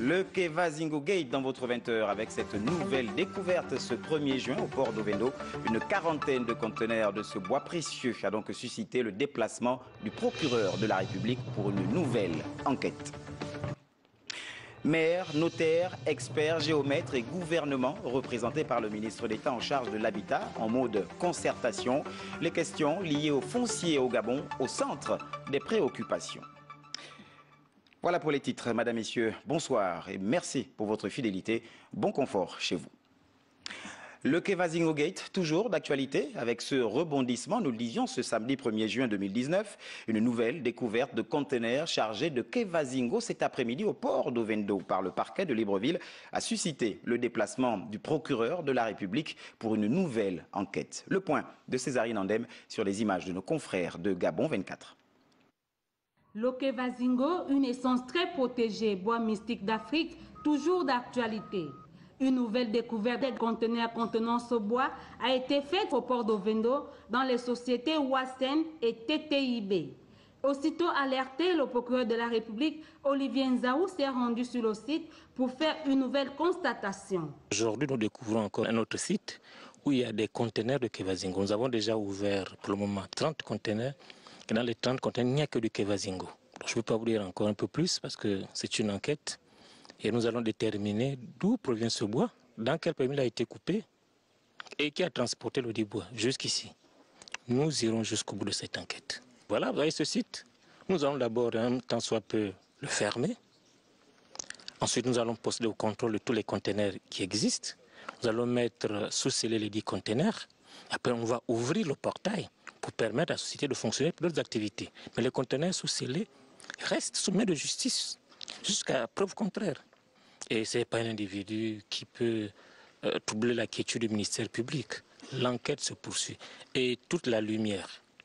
Le Kevazingo Gate dans votre 20h avec cette nouvelle découverte ce 1er juin au port d'Ovendo. Une quarantaine de conteneurs de ce bois précieux a donc suscité le déplacement du procureur de la République pour une nouvelle enquête. Maires, notaires, experts, géomètres et gouvernements représentés par le ministre d'État en charge de l'habitat en mode concertation. Les questions liées au foncier au Gabon au centre des préoccupations. Voilà pour les titres. Madame, Messieurs, bonsoir et merci pour votre fidélité. Bon confort chez vous. Le Kevazingo Gate, toujours d'actualité, avec ce rebondissement, nous le disions, ce samedi 1er juin 2019, une nouvelle découverte de conteneurs chargés de Kevazingo cet après-midi au port d'Ovendo par le parquet de Libreville a suscité le déplacement du procureur de la République pour une nouvelle enquête. Le point de Césarine Andem sur les images de nos confrères de Gabon 24. Le Kevazingo, une essence très protégée, bois mystique d'Afrique, toujours d'actualité. Une nouvelle découverte des conteneurs contenant ce bois a été faite au port d'Ovendo dans les sociétés Wassen et TTIB. Aussitôt alerté, le procureur de la République, Olivier Nzaou, s'est rendu sur le site pour faire une nouvelle constatation. Aujourd'hui, nous découvrons encore un autre site où il y a des conteneurs de Kevazingo. Nous avons déjà ouvert pour le moment 30 conteneurs. Et dans les 30 conteneurs, il n'y a que du Kevazingo. Je ne peux pas vous dire encore un peu plus parce que c'est une enquête. Et nous allons déterminer d'où provient ce bois, dans quel pays il a été coupé et qui a transporté le dit bois jusqu'ici. Nous irons jusqu'au bout de cette enquête. Voilà, vous voyez ce site. Nous allons d'abord, un temps soit peu, le fermer. Ensuite, nous allons procéder au contrôle de tous les conteneurs qui existent. Nous allons mettre sous scellé les 10 conteneurs. Après, on va ouvrir le portail pour permettre à la société de fonctionner pour d'autres activités. Mais les conteneurs sous scellés restent sous main de justice jusqu'à preuve contraire. Et ce n'est pas un individu qui peut troubler la quiétude du ministère public. L'enquête se poursuit. Et toute la lumière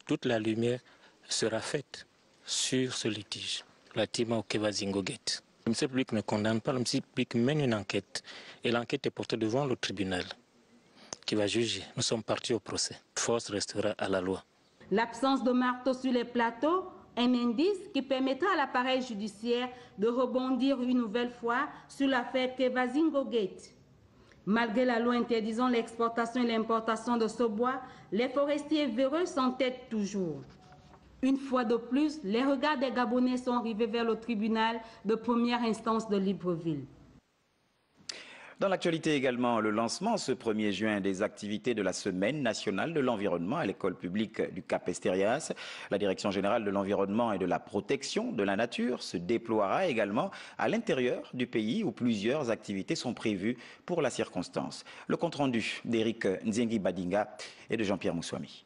sera faite sur ce litige, relativement au Kevazingo Gate. Le ministère public ne condamne pas, le ministère public mène une enquête. Et l'enquête est portée devant le tribunal qui va juger. Nous sommes partis au procès. Force restera à la loi. L'absence de marteau sur les plateaux, un indice qui permettra à l'appareil judiciaire de rebondir une nouvelle fois sur l'affaire Kevazingo Gate. Malgré la loi interdisant l'exportation et l'importation de ce bois, les forestiers véreux s'entêtent toujours. Une fois de plus, les regards des Gabonais sont rivés vers le tribunal de première instance de Libreville. Dans l'actualité également, le lancement ce 1er juin des activités de la Semaine nationale de l'environnement à l'école publique du Cap-Esterias. La Direction générale de l'environnement et de la protection de la nature se déploiera également à l'intérieur du pays où plusieurs activités sont prévues pour la circonstance. Le compte-rendu d'Éric Nzengi Badinga et de Jean-Pierre Moussouami.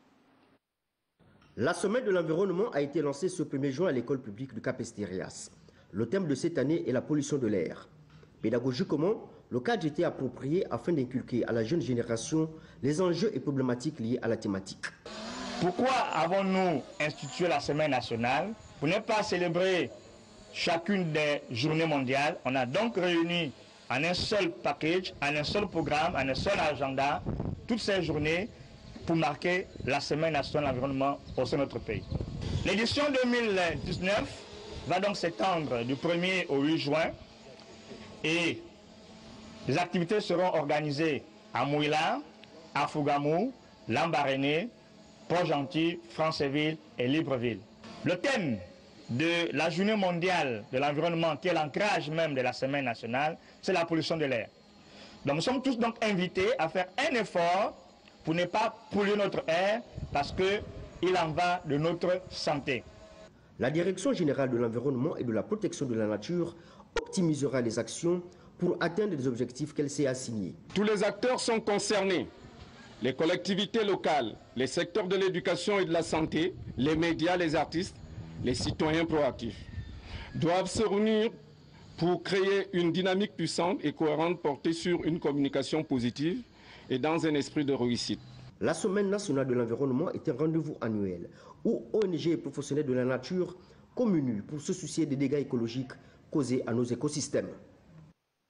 La Semaine de l'environnement a été lancée ce 1er juin à l'école publique du Cap-Esterias. Le thème de cette année est la pollution de l'air. Pédagogiquement, le cadre était approprié afin d'inculquer à la jeune génération les enjeux et problématiques liés à la thématique. Pourquoi avons-nous institué la Semaine nationale? Pour ne pas célébrer chacune des journées mondiales, on a donc réuni en un seul package, en un seul programme, en un seul agenda, toutes ces journées pour marquer la Semaine nationale de l'environnement au sein de notre pays. L'édition 2019 va donc s'étendre du 1er au 8 juin et les activités seront organisées à Mouila, à Fougamou, Lambaréné, Port-Gentil, Franceville et Libreville. Le thème de la journée mondiale de l'environnement, qui est l'ancrage même de la semaine nationale, c'est la pollution de l'air. Donc nous sommes tous donc invités à faire un effort pour ne pas polluer notre air parce qu'il en va de notre santé. La Direction générale de l'environnement et de la protection de la nature optimisera les actions pour atteindre les objectifs qu'elle s'est assignés. Tous les acteurs sont concernés, les collectivités locales, les secteurs de l'éducation et de la santé, les médias, les artistes, les citoyens proactifs, doivent se réunir pour créer une dynamique puissante et cohérente portée sur une communication positive et dans un esprit de réussite. La Semaine nationale de l'environnement est un rendez-vous annuel où ONG et professionnels de la nature communient pour se soucier des dégâts écologiques causés à nos écosystèmes.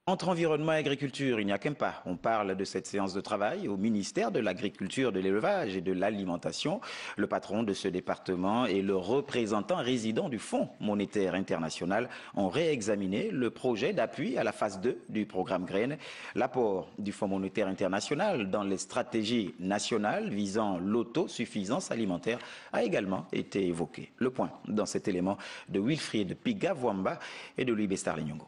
Entre environnement et agriculture, il n'y a qu'un pas. On parle de cette séance de travail au ministère de l'Agriculture, de l'Élevage et de l'Alimentation. Le patron de ce département et le représentant résident du Fonds monétaire international ont réexaminé le projet d'appui à la phase 2 du programme Graines. L'apport du Fonds monétaire international dans les stratégies nationales visant l'autosuffisance alimentaire a également été évoqué. Le point dans cet élément de Wilfried Pigavwamba et de Louis Bestar-Lenyongo.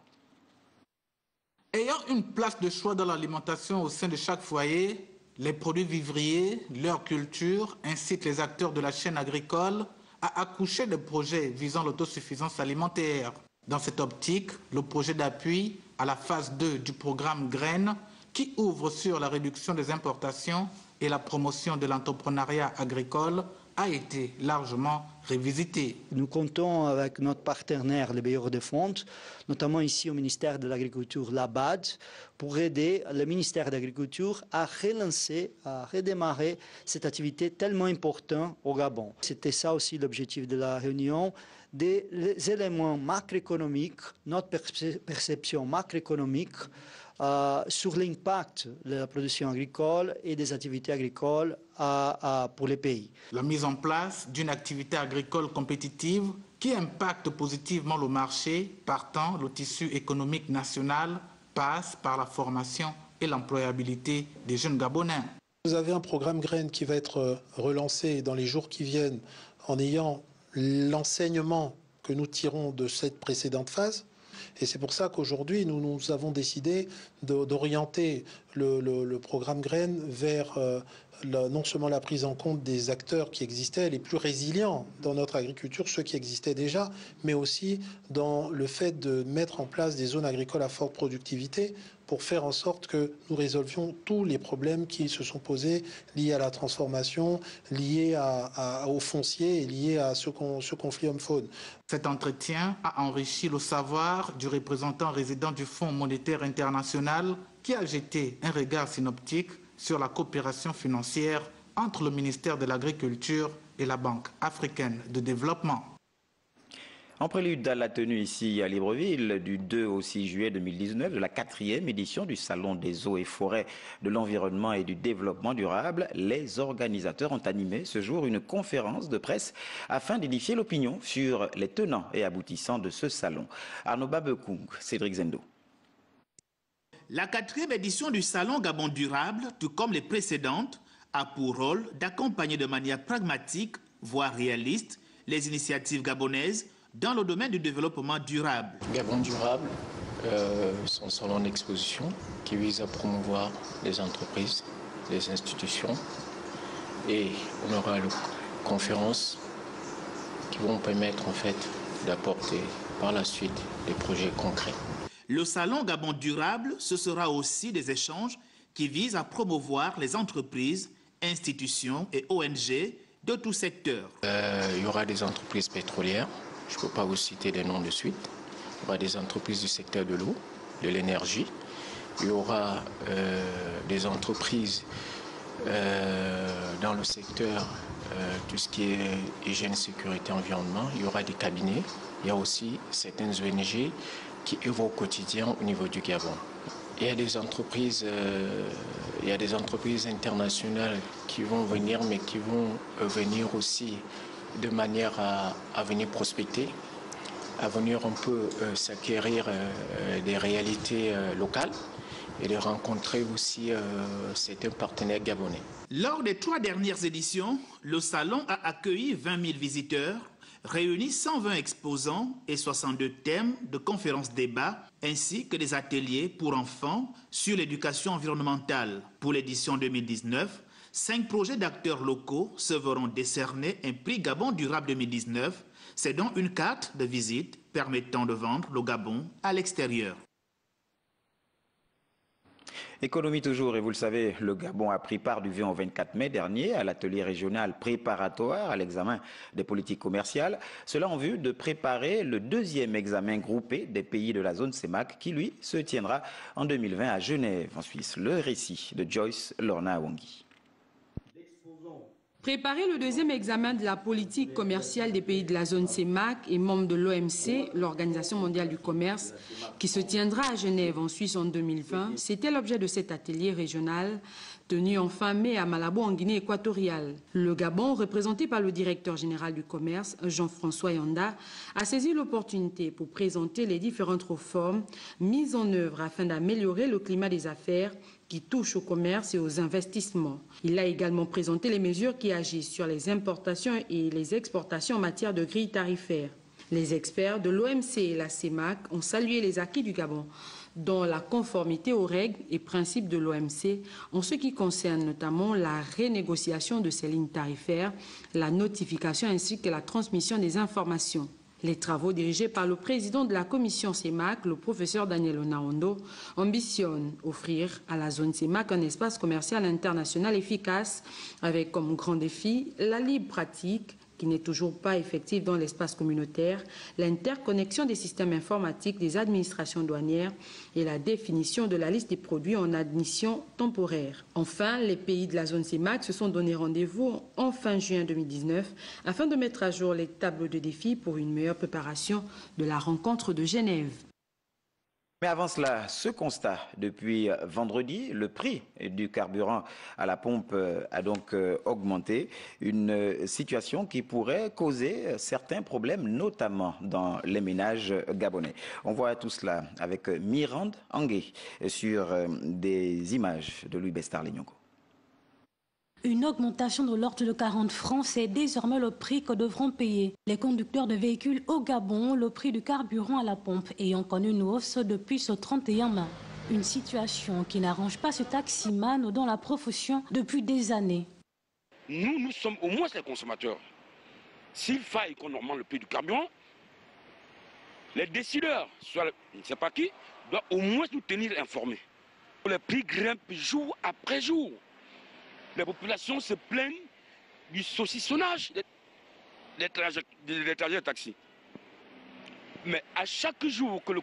Ayant une place de choix dans l'alimentation au sein de chaque foyer, les produits vivriers, leur culture, ainsi que les acteurs de la chaîne agricole, a accouché de projets visant l'autosuffisance alimentaire. Dans cette optique, le projet d'appui à la phase 2 du programme Graines, qui ouvre sur la réduction des importations et la promotion de l'entrepreneuriat agricole, a été largement révisité. Nous comptons avec notre partenaire, les bailleurs de fonds, notamment ici au ministère de l'Agriculture, l'ABAD, pour aider le ministère de l'Agriculture à relancer, à redémarrer cette activité tellement importante au Gabon. C'était ça aussi l'objectif de la réunion, des éléments macroéconomiques, notre perception macroéconomique, sur l'impact de la production agricole et des activités agricoles pour les pays. La mise en place d'une activité agricole compétitive qui impacte positivement le marché, partant le tissu économique national, passe par la formation et l'employabilité des jeunes Gabonais. Vous avez un programme Graines qui va être relancé dans les jours qui viennent en ayant l'enseignement que nous tirons de cette précédente phase. Et c'est pour ça qu'aujourd'hui, nous avons décidé d'orienter le programme Graines vers non seulement la prise en compte des acteurs qui existaient, les plus résilients dans notre agriculture, ceux qui existaient déjà, mais aussi dans le fait de mettre en place des zones agricoles à forte productivité pour faire en sorte que nous résolvions tous les problèmes qui se sont posés liés à la transformation, liés au foncier et liés à ce conflit homme-faune. Cet entretien a enrichi le savoir du représentant résident du Fonds monétaire international qui a jeté un regard synoptique sur la coopération financière entre le ministère de l'Agriculture et la Banque africaine de développement. En prélude à la tenue ici à Libreville du 2 au 6 juillet 2019 de la 4e édition du Salon des eaux et forêts de l'environnement et du développement durable, les organisateurs ont animé ce jour une conférence de presse afin d'édifier l'opinion sur les tenants et aboutissants de ce salon. Arnaud Babekung, Cédric Zendo. La 4e édition du Salon Gabon durable, tout comme les précédentes, a pour rôle d'accompagner de manière pragmatique, voire réaliste, les initiatives gabonaises dans le domaine du développement durable. Gabon durable, c'est un salon d'exposition qui vise à promouvoir les entreprises, les institutions, et on aura des conférences qui vont permettre en fait d'apporter par la suite des projets concrets. Le salon Gabon durable, ce sera aussi des échanges qui visent à promouvoir les entreprises, institutions et ONG de tout secteur. Il y aura des entreprises pétrolières. Je ne peux pas vous citer les noms de suite. Il y aura des entreprises du secteur de l'eau, de l'énergie. Il y aura des entreprises dans le secteur, tout ce qui est hygiène, sécurité, environnement. Il y aura des cabinets. Il y a aussi certaines ONG qui œuvrent au quotidien au niveau du Gabon. Il y a des entreprises, internationales qui vont venir, mais qui vont venir aussi de manière à venir prospecter, à venir un peu s'acquérir des réalités locales et de rencontrer aussi certains partenaires gabonais. Lors des 3 dernières éditions, le salon a accueilli 20 000 visiteurs, réuni 120 exposants et 62 thèmes de conférences-débats, ainsi que des ateliers pour enfants sur l'éducation environnementale. Pour l'édition 2019, 5 projets d'acteurs locaux se verront décerner un prix Gabon durable 2019. C'est donc une carte de visite permettant de vendre le Gabon à l'extérieur. Économie toujours, et vous le savez, le Gabon a pris part du 20 au 24 mai dernier à l'atelier régional préparatoire à l'examen des politiques commerciales. Cela en vue de préparer le 2e examen groupé des pays de la zone CEMAC qui, lui, se tiendra en 2020 à Genève, en Suisse. Le récit de Joyce Lorna Awongi. Préparer le deuxième examen de la politique commerciale des pays de la zone CEMAC et membre de l'OMC, l'Organisation mondiale du commerce, qui se tiendra à Genève en Suisse en 2020, c'était l'objet de cet atelier régional tenu en fin mai à Malabo en Guinée équatoriale. Le Gabon, représenté par le directeur général du commerce, Jean-François Yanda, a saisi l'opportunité pour présenter les différentes réformes mises en œuvre afin d'améliorer le climat des affaires qui touche au commerce et aux investissements. Il a également présenté les mesures qui agissent sur les importations et les exportations en matière de grille tarifaire. Les experts de l'OMC et la CEMAC ont salué les acquis du Gabon, dont la conformité aux règles et principes de l'OMC en ce qui concerne notamment la renégociation de ces lignes tarifaires, la notification ainsi que la transmission des informations. Les travaux dirigés par le président de la commission CEMAC, le professeur Daniel Onaondo, ambitionnent offrir à la zone CEMAC un espace commercial international efficace avec comme grand défi la libre pratique, qui n'est toujours pas effective dans l'espace communautaire, l'interconnexion des systèmes informatiques des administrations douanières et la définition de la liste des produits en admission temporaire. Enfin, les pays de la zone CEMAC se sont donné rendez-vous en fin juin 2019 afin de mettre à jour les tableaux de défis pour une meilleure préparation de la rencontre de Genève. Mais avant cela, ce constat, depuis vendredi, le prix du carburant à la pompe a donc augmenté, une situation qui pourrait causer certains problèmes, notamment dans les ménages gabonais. On voit tout cela avec Mirande Angué sur des images de Louis Bestar-Lignongo. Une augmentation de l'ordre de 40 francs, c'est désormais le prix que devront payer les conducteurs de véhicules au Gabon, le prix du carburant à la pompe ayant connu une hausse depuis ce 31 mai. Une situation qui n'arrange pas ce taximan dans la profession depuis des années. Nous sommes au moins les consommateurs. S'il faille qu'on augmente le prix du carburant, les décideurs, soit je ne sais pas qui, doivent au moins nous tenir informés. Les prix grimpent jour après jour. Les populations se plaignent du saucissonnage des trajets de taxi. Mais à chaque jour que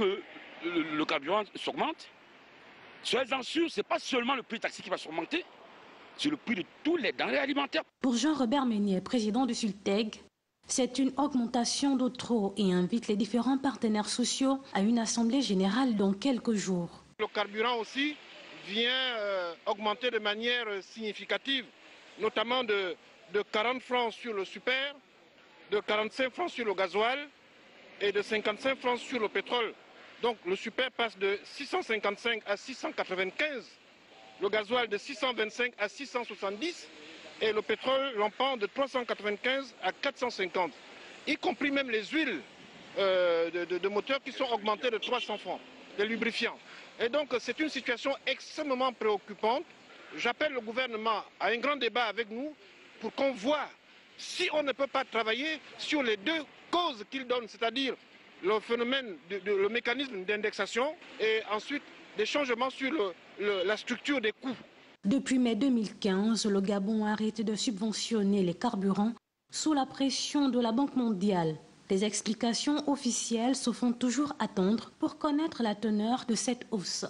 le carburant s'augmente, soyez-en sûrs, ce n'est pas seulement le prix du taxi qui va s'augmenter, c'est le prix de tous les denrées alimentaires. Pour Jean-Robert Meunier, président du Sulteg, c'est une augmentation de trop et invite les différents partenaires sociaux à une assemblée générale dans quelques jours. Le carburant aussi vient augmenter de manière significative, notamment de 40 francs sur le super, de 45 francs sur le gasoil et de 55 francs sur le pétrole. Donc le super passe de 655 à 695, le gasoil de 625 à 670 et le pétrole rampant de 395 à 450, y compris même les huiles de moteurs qui sont augmentées de 300 francs, des lubrifiants. Et donc c'est une situation extrêmement préoccupante. J'appelle le gouvernement à un grand débat avec nous pour qu'on voit si on ne peut pas travailler sur les deux causes qu'il donne, c'est-à-dire le phénomène, le mécanisme d'indexation et ensuite des changements sur la structure des coûts. Depuis mai 2015, le Gabon a arrêté de subventionner les carburants sous la pression de la Banque mondiale. Les explications officielles se font toujours attendre pour connaître la teneur de cette hausse.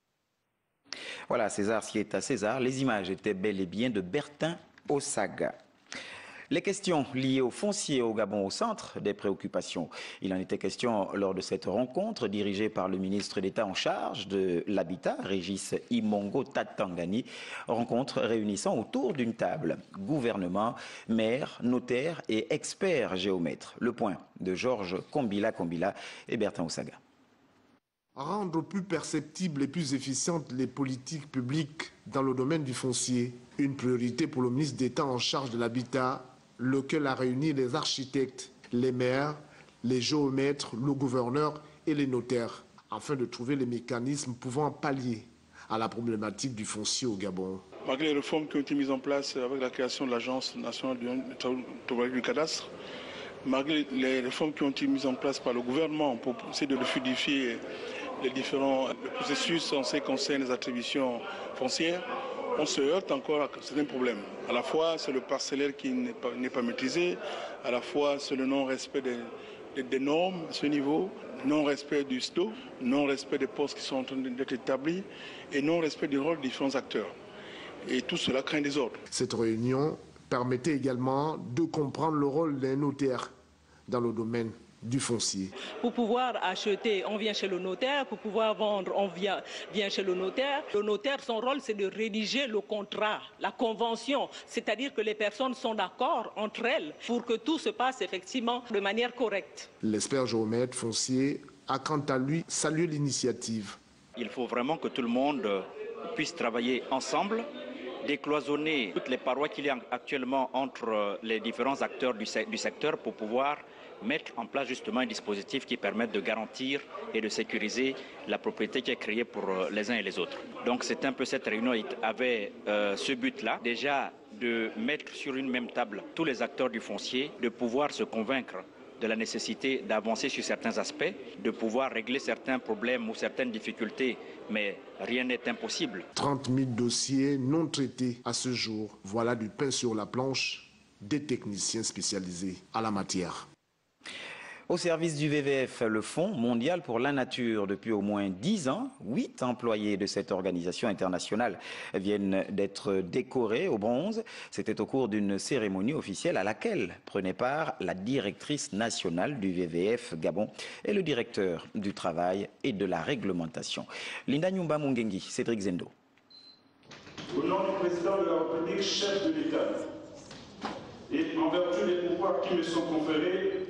Voilà, César, ce qui est à César. Les images étaient bel et bien de Bertin Ossaga. Les questions liées au foncier au Gabon au centre des préoccupations. Il en était question lors de cette rencontre dirigée par le ministre d'État en charge de l'habitat, Régis Imongo Tatangani. Rencontre réunissant autour d'une table gouvernement, maires, notaires et experts géomètres. Le point de Georges Kombila et Bertin Ossaga. Rendre plus perceptibles et plus efficientes les politiques publiques dans le domaine du foncier, une priorité pour le ministre d'État en charge de l'habitat, lequel a réuni les architectes, les maires, les géomètres, le gouverneur et les notaires, afin de trouver les mécanismes pouvant pallier à la problématique du foncier au Gabon. Malgré les réformes qui ont été mises en place avec la création de l'Agence nationale du cadastre, malgré les réformes qui ont été mises en place par le gouvernement pour essayer de fluidifier les différents processus en ce qui concerne les attributions foncières, on se heurte encore à certains problèmes. À la fois, c'est le parcellaire qui n'est pas maîtrisé, à la fois, c'est le non-respect des normes à ce niveau, non-respect du STO, non-respect des postes qui sont en train d'être établis et non-respect du rôle des différents acteurs. Et tout cela craint des ordres. Cette réunion permettait également de comprendre le rôle d'un notaire dans le domaine du foncier. Pour pouvoir acheter, on vient chez le notaire. Pour pouvoir vendre, on vient chez le notaire. Le notaire, son rôle, c'est de rédiger le contrat, la convention. C'est-à-dire que les personnes sont d'accord entre elles pour que tout se passe effectivement de manière correcte. L'expert géomètre foncier a quant à lui salué l'initiative. Il faut vraiment que tout le monde puisse travailler ensemble, décloisonner toutes les parois qu'il y a actuellement entre les différents acteurs du secteur pour pouvoir mettre en place justement un dispositif qui permette de garantir et de sécuriser la propriété qui est créée pour les uns et les autres. Donc c'est un peu cette réunion avait ce but-là, déjà de mettre sur une même table tous les acteurs du foncier, de pouvoir se convaincre de la nécessité d'avancer sur certains aspects, de pouvoir régler certains problèmes ou certaines difficultés, mais rien n'est impossible. 30 000 dossiers non traités à ce jour. Voilà du pain sur la planche des techniciens spécialisés à la matière. Au service du WWF, le Fonds mondial pour la nature, depuis au moins 10 ans, 8 employés de cette organisation internationale viennent d'être décorés au bronze. C'était au cours d'une cérémonie officielle à laquelle prenait part la directrice nationale du WWF Gabon et le directeur du travail et de la réglementation. Linda Nyumba Mungengi, Cédric Zendo. Au nom du président de la République, chef de l'État, et en vertu des pouvoirs qui me sont conférés,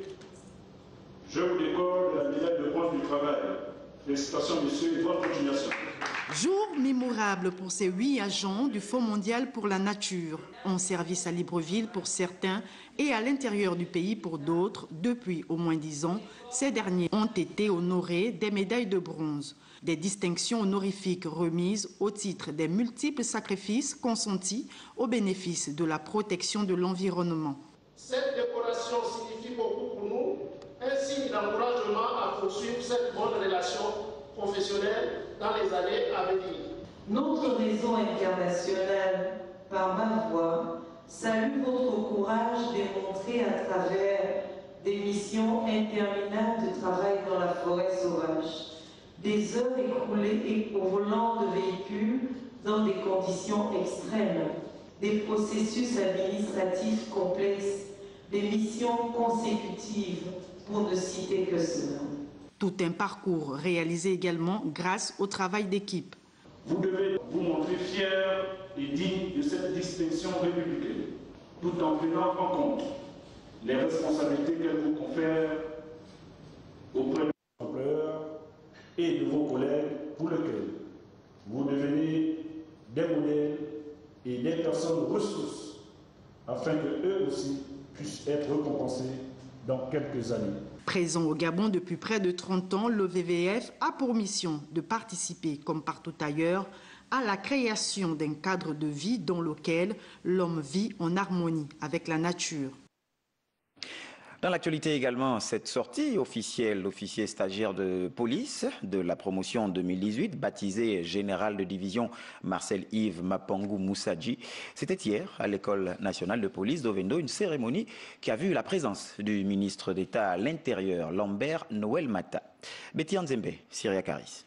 je vous décore de la médaille de bronze du travail. Félicitations, messieurs, et bonne continuation. Jour mémorable pour ces 8 agents du Fonds mondial pour la nature, en service à Libreville pour certains et à l'intérieur du pays pour d'autres. Depuis au moins 10 ans, ces derniers ont été honorés des médailles de bronze, des distinctions honorifiques remises au titre des multiples sacrifices consentis au bénéfice de la protection de l'environnement. Cette décoration signifie beaucoup pour nous, un signe d'encouragement à poursuivre cette bonne relation professionnelle dans les années à venir. Notre réseau international, par ma voix, salue votre courage démontré à travers des missions interminables de travail dans la forêt sauvage, des heures écoulées au volant de véhicules dans des conditions extrêmes, des processus administratifs complexes, des missions consécutives, pour ne citer que cela. Tout un parcours réalisé également grâce au travail d'équipe. Vous devez vous montrer fiers et dignes de cette distinction républicaine, tout en prenant en compte les responsabilités qu'elle vous confère auprès de vos employeurs et de vos collègues pour lesquels vous devenez des modèles et des personnes ressources afin qu'eux aussi puissent être récompensés dans quelques années. Présent au Gabon depuis près de 30 ans, le WWF a pour mission de participer, comme partout ailleurs, à la création d'un cadre de vie dans lequel l'homme vit en harmonie avec la nature. Dans l'actualité également, cette sortie officielle, l'officier stagiaire de police de la promotion 2018, baptisé général de division Marcel-Yves Mapangou Moussadji, c'était hier à l'École nationale de police d'Ovendo, une cérémonie qui a vu la présence du ministre d'État à l'Intérieur, Lambert Noël Mata. Betty Nzembe, Syria Caris.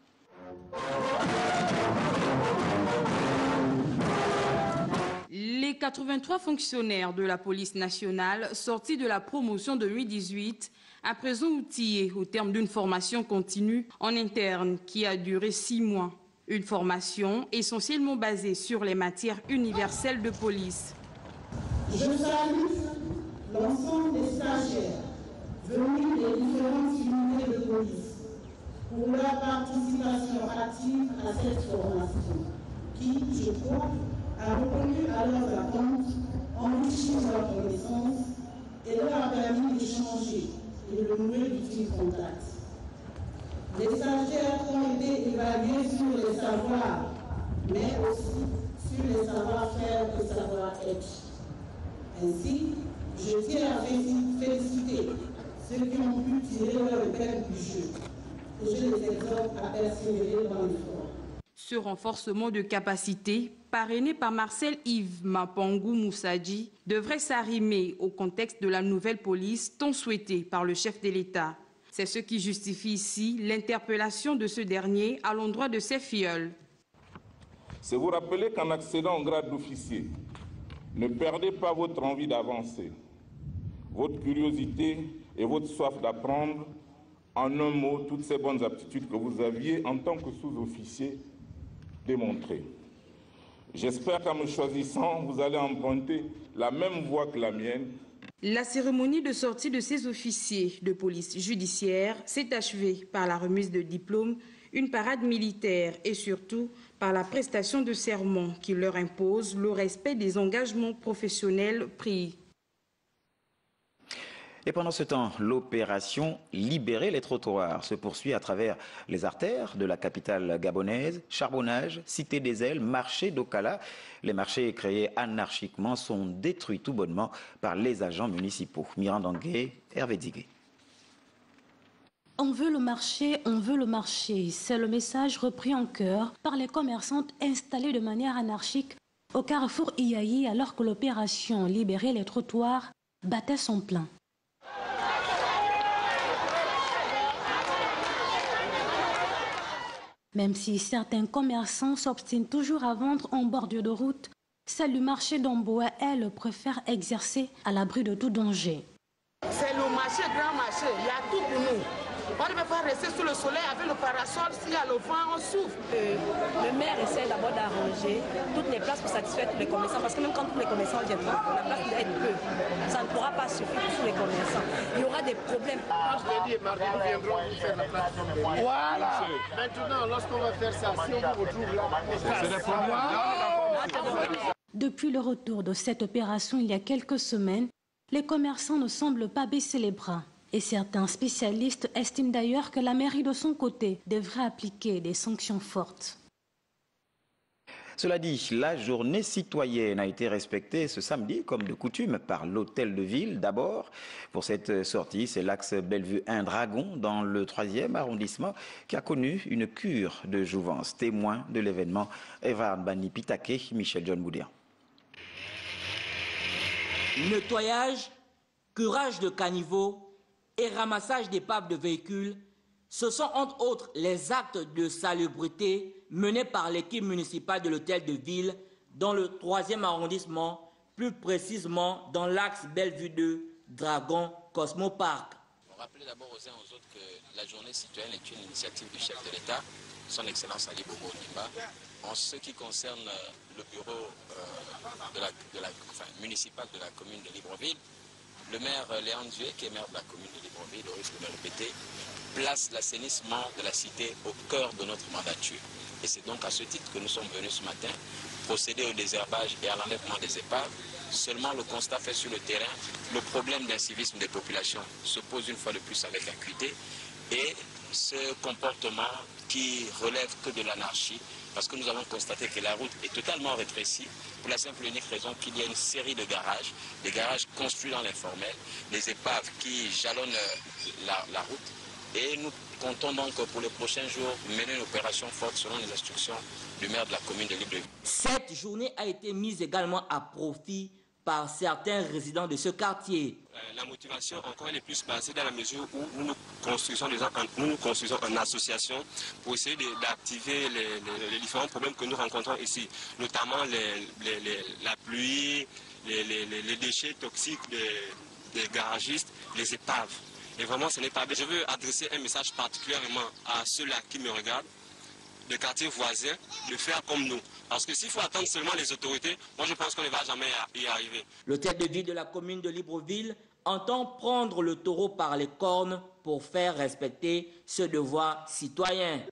Les 83 fonctionnaires de la police nationale sortis de la promotion 2018, à présent outillés au terme d'une formation continue en interne qui a duré 6 mois. Une formation essentiellement basée sur les matières universelles de police. Je salue l'ensemble des stagiaires venus des différentes unités de police pour leur participation active à cette formation qui, je crois, a répondu à leurs attentes, enrichi leurs connaissances et leur a permis d'échanger et de nouer d'utiles contacts. Les stagiaires ont été évalués sur les savoirs, mais aussi sur les savoir-faire et savoir-être. Ainsi, je tiens à féliciter ceux qui ont pu tirer leur épingle du jeu et je les exhorte à persévérer dans l'effort. Ce renforcement de capacité, parrainé par Marcel-Yves Mapangou Moussadji, devrait s'arrimer au contexte de la nouvelle police tant souhaitée par le chef de l'État. C'est ce qui justifie ici l'interpellation de ce dernier à l'endroit de ses filleuls. C'est vous rappeler qu'en accédant au grade d'officier, Ne perdez pas votre envie d'avancer, votre curiosité et votre soif d'apprendre. En un mot, toutes ces bonnes aptitudes que vous aviez en tant que sous-officier démontrées. J'espère qu'en me choisissant, vous allez emprunter la même voie que la mienne. La cérémonie de sortie de ces officiers de police judiciaire s'est achevée par la remise de diplômes, une parade militaire et surtout par la prestation de serment qui leur impose le respect des engagements professionnels pris. Et pendant ce temps, l'opération Libérer les trottoirs se poursuit à travers les artères de la capitale gabonaise, charbonnage, cité des ailes, marché d'Okala. Les marchés créés anarchiquement sont détruits tout bonnement par les agents municipaux. Mirandangé, Hervé Digué. On veut le marché, on veut le marché. C'est le message repris en chœur par les commerçantes installées de manière anarchique au carrefour Iayi alors que l'opération Libérer les trottoirs battait son plein. Même si certains commerçants s'obstinent toujours à vendre en bordure de route, celle du marché d'Omboa, elle, préfère exercer à l'abri de tout danger. C'est le marché, grand marché, il y a tout pour nous. On ne peut pas rester sous le soleil avec le parasol, s'il y a le vent, on souffre. Le maire essaie d'abord d'arranger toutes les places pour satisfaire tous les commerçants, parce que même quand tous les commerçants viennent, la place doit être peu. Ça ne pourra pas suffire pour tous les commerçants. Il y aura des problèmes. Lundi et mardi, nous viendrons vous faire la place. Voilà. Maintenant, lorsqu'on va faire ça, si on vous retrouve là, c'est des problèmes. Depuis le retour de cette opération il y a quelques semaines, les commerçants ne semblent pas baisser les bras. Et certains spécialistes estiment d'ailleurs que la mairie de son côté devrait appliquer des sanctions fortes. Cela dit, la journée citoyenne a été respectée ce samedi, comme de coutume, par l'hôtel de ville. D'abord, pour cette sortie, c'est l'axe Bellevue 1 Dragon, dans le 3e arrondissement, qui a connu une cure de jouvence. Témoin de l'événement, Evan Bani Pitake, Michel John Boudéan. Nettoyage, curage de caniveaux et ramassage d'épaves de véhicules, ce sont entre autres les actes de salubrité menés par l'équipe municipale de l'hôtel de ville dans le 3e arrondissement, plus précisément dans l'axe Bellevue 2, Dragon, Cosmo Park. On rappelle d'abord aux uns aux autres que la journée citoyenne est une initiative du chef de l'État, son Excellence Ali Bongo Ondimba. En ce qui concerne le bureau municipal de la commune de Libreville, le maire Léon Dué, qui est maire de la commune de Libreville, au risque de le répéter, place l'assainissement de la cité au cœur de notre mandature. Et c'est donc à ce titre que nous sommes venus ce matin procéder au désherbage et à l'enlèvement des épaves. Seulement le constat fait sur le terrain, le problème d'incivisme des populations se pose une fois de plus avec acuité et ce comportement qui relève que de l'anarchie, parce que nous avons constaté que la route est totalement rétrécie pour la simple et unique raison qu'il y a une série de garages, des garages construits dans l'informel, des épaves qui jalonnent la route. Et nous comptons donc pour les prochains jours mener une opération forte selon les instructions du maire de la commune de Libreville. Cette journée a été mise également à profit par certains résidents de ce quartier. La motivation encore elle est plus passée dans la mesure où nous construisons en association pour essayer d'activer les différents problèmes que nous rencontrons ici, notamment la pluie, les déchets toxiques des garagistes, les épaves. Et vraiment ce n'est pas bien. Je veux adresser un message particulièrement à ceux-là qui me regardent, des quartiers voisins, de faire comme nous. Parce que s'il faut attendre seulement les autorités, moi je pense qu'on ne va jamais y arriver. L'hôtel de ville de la commune de Libreville entend prendre le taureau par les cornes pour faire respecter ce devoir citoyen.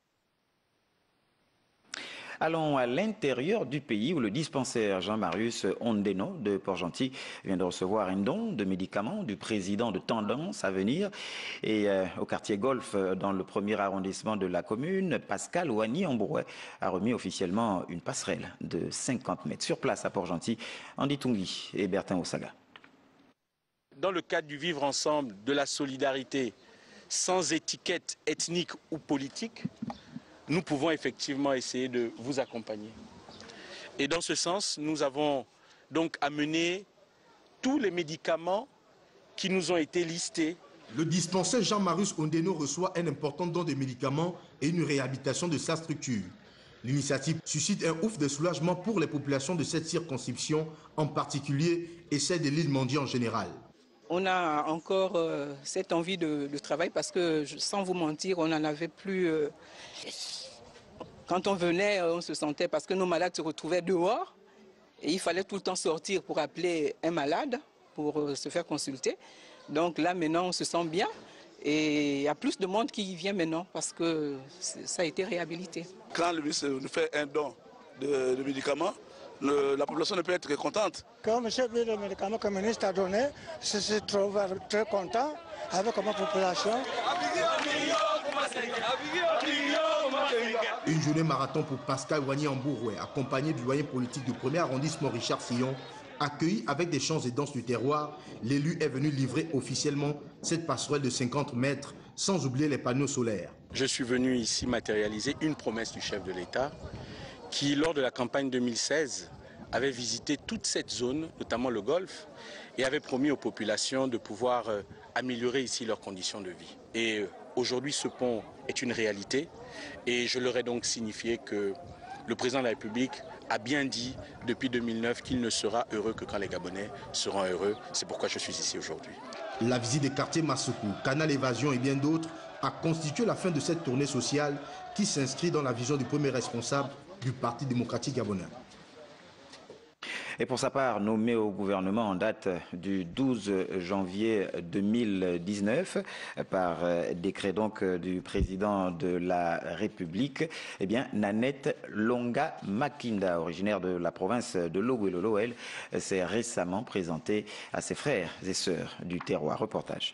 Allons à l'intérieur du pays où le dispensaire Jean-Marius Ondeno de Port-Gentil vient de recevoir un don de médicaments du président de Tendance à venir. Et au quartier Golf, dans le 1er arrondissement de la commune, Pascal Ouani-Ambrouet a remis officiellement une passerelle de 50 mètres. Sur place à Port-Gentil, Andy Tungi et Bertin Osaga. Dans le cadre du vivre ensemble, de la solidarité, sans étiquette ethnique ou politique, nous pouvons effectivement essayer de vous accompagner. Et dans ce sens, nous avons donc amené tous les médicaments qui nous ont été listés. Le dispensaire Jean-Marius Ondeno reçoit un important don de médicaments et une réhabilitation de sa structure. L'initiative suscite un ouf de soulagement pour les populations de cette circonscription en particulier et celle de l'île Mondi en général. On a encore cette envie de travail parce que, sans vous mentir, on n'en avait plus. Quand on venait, on se sentait, parce que nos malades se retrouvaient dehors et il fallait tout le temps sortir pour appeler un malade, pour se faire consulter. Donc là, maintenant, on se sent bien et il y a plus de monde qui vient maintenant parce que ça a été réhabilité. Quand le ministre nous fait un don de médicaments, la population ne peut être que contente. Quand M. le médicament que le ministre a donné, je suis très content avec ma population. Une journée marathon pour Pascal Wagné-Ambouroué, accompagné du doyen politique du 1er arrondissement Richard Sillon. Accueilli avec des chants et danses du terroir, l'élu est venu livrer officiellement cette passerelle de 50 mètres, sans oublier les panneaux solaires. Je suis venu ici matérialiser une promesse du chef de l'État qui, lors de la campagne 2016, avait visité toute cette zone, notamment le Golfe, et avait promis aux populations de pouvoir améliorer ici leurs conditions de vie. Et aujourd'hui, ce pont est une réalité et je leur ai donc signifié que le président de la République a bien dit depuis 2009 qu'il ne sera heureux que quand les Gabonais seront heureux. C'est pourquoi je suis ici aujourd'hui. La visite des quartiers Massoukou, Canal Évasion et bien d'autres a constitué la fin de cette tournée sociale qui s'inscrit dans la vision du premier responsable du Parti démocratique gabonais. Et pour sa part, nommé au gouvernement en date du 12 janvier 2019 par décret donc du président de la République, eh bien Nanette Longa Makinda, originaire de la province de Logouelolo, elle s'est récemment présentée à ses frères et sœurs du terroir. Reportage.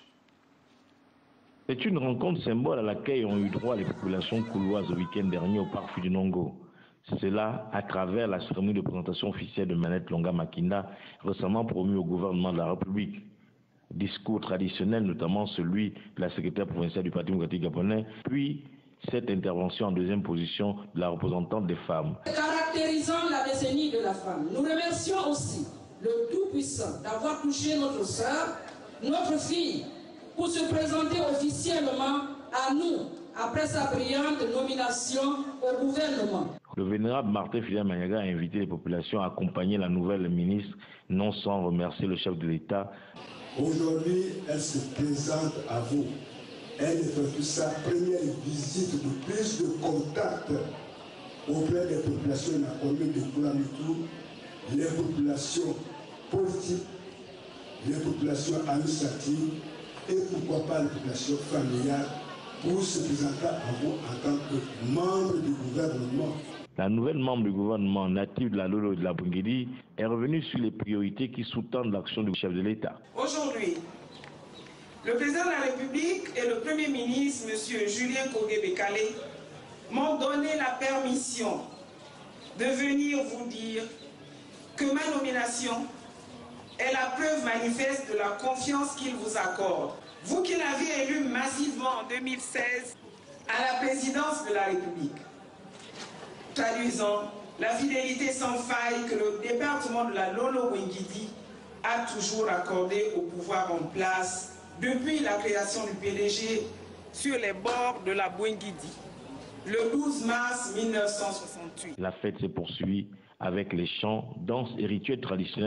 C'est une rencontre symbole à laquelle ont eu droit les populations couloises au week-end dernier au parc Fudinongo. Cela à travers la cérémonie de présentation officielle de Nanette Longa Makinda, récemment promue au gouvernement de la République. Discours traditionnel, notamment celui de la secrétaire provinciale du Parti démocratique gabonais, puis cette intervention en deuxième position de la représentante des femmes. Caractérisant la décennie de la femme, nous remercions aussi le Tout-Puissant d'avoir touché notre sœur, notre fille, pour se présenter officiellement à nous après sa brillante nomination au gouvernement. Le vénérable Martin Fidel Maniaga a invité les populations à accompagner la nouvelle ministre, non sans remercier le chef de l'État. Aujourd'hui, elle se présente à vous. Elle est sa première visite de prise de contact auprès des populations de la commune de Koulamitou, les populations politiques, les populations administratives et pourquoi pas les populations familiales pour se présenter à vous en tant que membre du gouvernement. La nouvelle membre du gouvernement native de la Lolo et de la Bungedi est revenue sur les priorités qui sous-tendent l'action du chef de l'État. Aujourd'hui, le président de la République et le Premier ministre, M. Julien Kogué-Bekale, m'ont donné la permission de venir vous dire que ma nomination est la preuve manifeste de la confiance qu'il vous accorde. Vous qui l'avez élu massivement en 2016 à la présidence de la République, traduisant la fidélité sans faille que le département de la Lolo-Bungidi a toujours accordée au pouvoir en place depuis la création du PDG sur les bords de la Bungidi, le 12 mars 1968. La fête se poursuit avec les chants, danses et rituels traditionnels.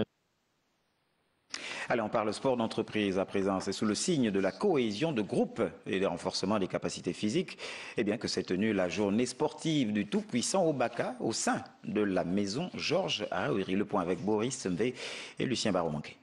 Allez, on parle sport d'entreprise à présent. C'est sous le signe de la cohésion de groupe et le renforcement des capacités physiques que s'est tenue la journée sportive du tout-puissant Obaka au sein de la maison Georges Raouri. Le point avec Boris Semvé et Lucien Barreau-Manqué.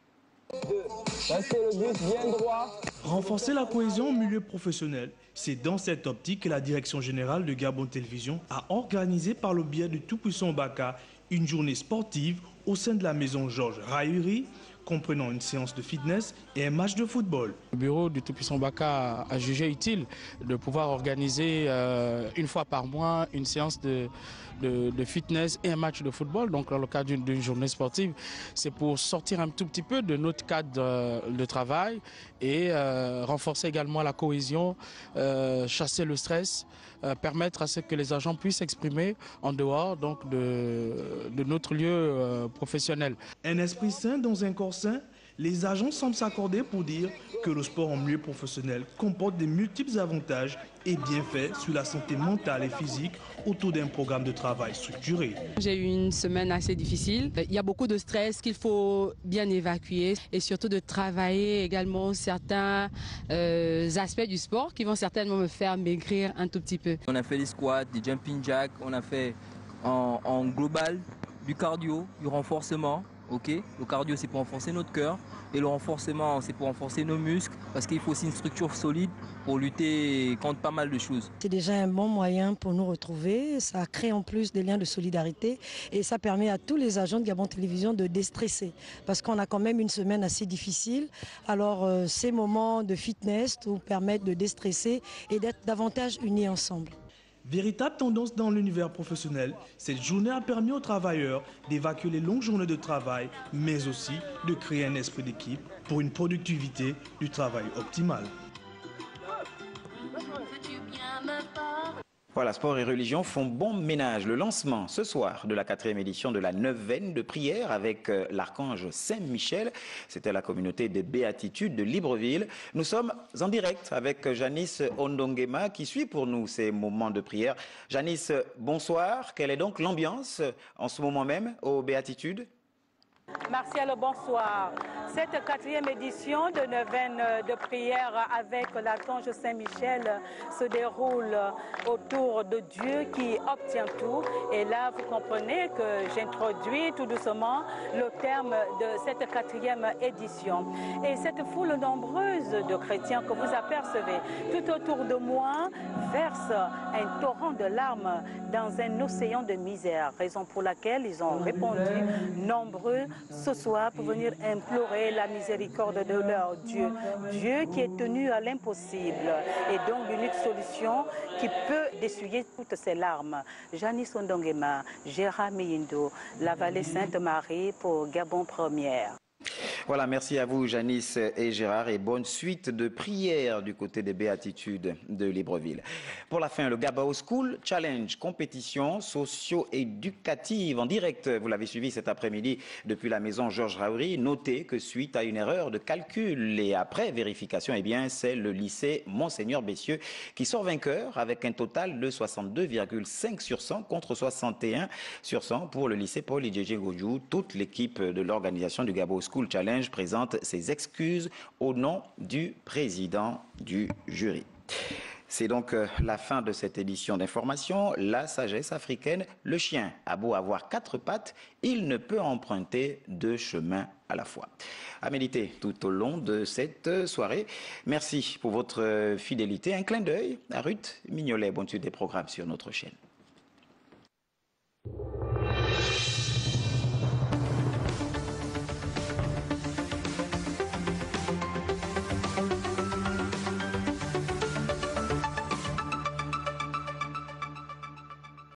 Renforcer la cohésion au milieu professionnel, c'est dans cette optique que la direction générale de Gabon Télévision a organisé par le biais du tout-puissant Obaka une journée sportive au sein de la maison Georges Raouri, comprenant une séance de fitness et un match de football. Le bureau du Tout-Puissant Baka a jugé utile de pouvoir organiser une fois par mois une séance de fitness et un match de football, donc dans le cadre d'une journée sportive. C'est pour sortir un tout petit peu de notre cadre de travail et renforcer également la cohésion, chasser le stress, permettre à ce que les agents puissent s'exprimer en dehors donc, de notre lieu professionnel. Un esprit sain dans un corps sain, Les agents semblent s'accorder pour dire que le sport en milieu professionnel comporte des multiples avantages et bienfaits sur la santé mentale et physique autour d'un programme de travail structuré. J'ai eu une semaine assez difficile. Il y a beaucoup de stress qu'il faut bien évacuer et surtout de travailler également certains aspects du sport qui vont certainement me faire maigrir un tout petit peu. On a fait des squats, des jumping jacks, on a fait en global du cardio, du renforcement. Okay. Le cardio, c'est pour renforcer notre cœur et le renforcement, c'est pour renforcer nos muscles parce qu'il faut aussi une structure solide pour lutter contre pas mal de choses. C'est déjà un bon moyen pour nous retrouver. Ça crée en plus des liens de solidarité et ça permet à tous les agents de Gabon Télévision de déstresser parce qu'on a quand même une semaine assez difficile. Alors ces moments de fitness nous permettent de déstresser et d'être davantage unis ensemble. Véritable tendance dans l'univers professionnel, cette journée a permis aux travailleurs d'évacuer les longues journées de travail, mais aussi de créer un esprit d'équipe pour une productivité du travail optimale. Voilà, sport et religion font bon ménage. Le lancement ce soir de la 4e édition de la neuvaine de prière avec l'archange Saint-Michel. C'était la communauté des Béatitudes de Libreville. Nous sommes en direct avec Janice Ondongema qui suit pour nous ces moments de prière. Janice, bonsoir. Quelle est donc l'ambiance en ce moment même aux Béatitudes ? Martial, bonsoir. Cette 4e édition de neuvaine de prière avec l'archange Saint-Michel se déroule autour de Dieu qui obtient tout. Et là, vous comprenez que j'introduis tout doucement le terme de cette 4e édition. Et cette foule nombreuse de chrétiens que vous apercevez tout autour de moi verse un torrent de larmes dans un océan de misère. Raison pour laquelle ils ont répondu nombreux ce soir pour venir implorer la miséricorde de leur Dieu. Dieu qui est tenu à l'impossible et donc l'unique solution qui peut d'essuyer toutes ces larmes. Janice Ondongema, Gérard Miyindo, la vallée Sainte-Marie pour Gabon Première. Voilà, merci à vous Janice et Gérard et bonne suite de prières du côté des Béatitudes de Libreville. Pour la fin, le Gabao School Challenge, compétition socio-éducative en direct. Vous l'avez suivi cet après-midi depuis la maison Georges Raouri. Notez que suite à une erreur de calcul et après vérification, eh bien, c'est le lycée Monseigneur Bessieux qui sort vainqueur avec un total de 62,5 sur 100 contre 61 sur 100 pour le lycée Paul Idjédjé Godjou. Toute l'équipe de l'organisation du Gabao School Challenge présente ses excuses au nom du président du jury. C'est donc la fin de cette édition d'information. La sagesse africaine, le chien a beau avoir 4 pattes, il ne peut emprunter 2 chemins à la fois. À méditer tout au long de cette soirée. Merci pour votre fidélité. Un clin d'œil à Ruth Mignolet. Bonne suite des programmes sur notre chaîne.